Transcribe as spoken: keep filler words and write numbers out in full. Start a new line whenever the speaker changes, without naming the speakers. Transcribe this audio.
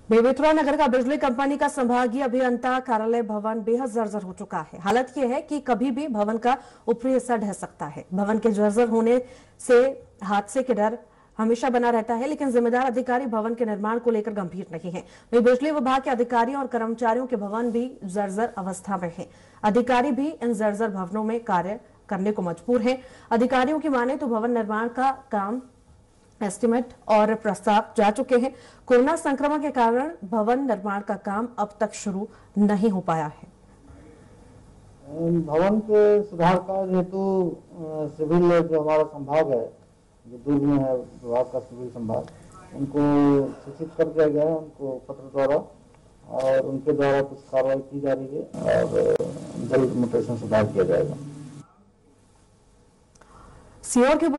बेमेतरा नगर का बिजली कंपनी का संभागीय अभियंता कार्यालय भवन बेहद जर्जर हो चुका है। हालत यह है कि कभी भी भवन का ऊपरी हिस्सा ढह सकता है। भवन के जर्जर होने से हादसे के डर हमेशा बना रहता है, लेकिन जिम्मेदार अधिकारी भवन के निर्माण को लेकर गंभीर नहीं है। वहीं बिजली विभाग के अधिकारियों और कर्मचारियों के भवन भी जर्जर अवस्था में है। अधिकारी भी इन जर्जर भवनों में कार्य करने को मजबूर हैं। अधिकारियों की माने तो भवन निर्माण का काम एस्टीमेट और प्रस्ताव जा चुके हैं। कोरोना संक्रमण के कारण भवन निर्माण का काम अब तक शुरू नहीं हो पाया है।
भवन के सुधार कार्य हेतु सिविल जो हमारा संभाग है, जो दूर में है विभाग का सिविल संभाग, उनको सूचित कर दिया गया है, उनको पत्र द्वारा, और उनके द्वारा कुछ कार्रवाई की जा रही है और जल्द मुटेशन सुधार किया जाएगा।
सीओ के